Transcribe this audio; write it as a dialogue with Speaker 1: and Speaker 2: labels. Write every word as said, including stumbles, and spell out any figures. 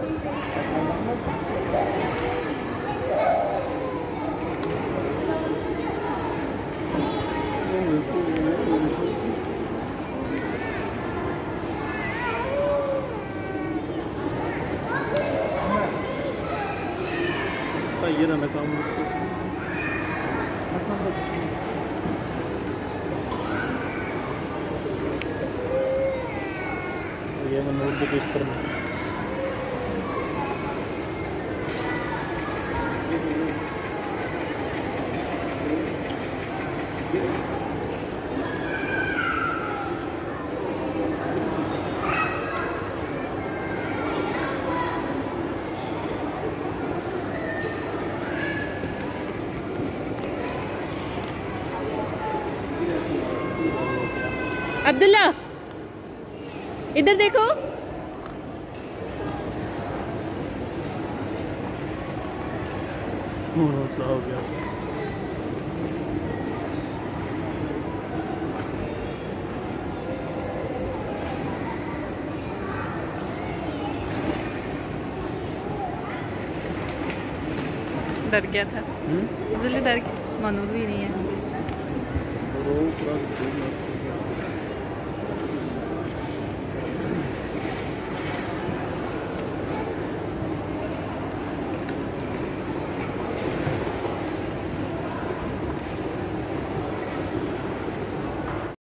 Speaker 1: ये ना काम ये मैं नोटबुक इस पर
Speaker 2: अब्दुल्ला इधर देखो।
Speaker 1: हौसला हो गया।
Speaker 2: डर गया था। अब्दुल्ला डर गया। मनूर भी नहीं है।